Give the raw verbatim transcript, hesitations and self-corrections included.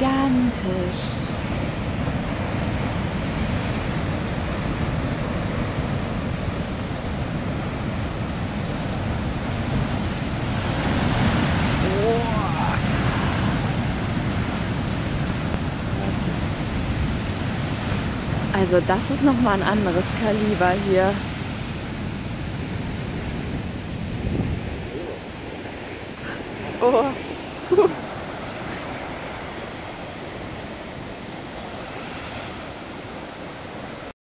gigantisch. Also das ist nochmal ein anderes Kaliber hier. Oh.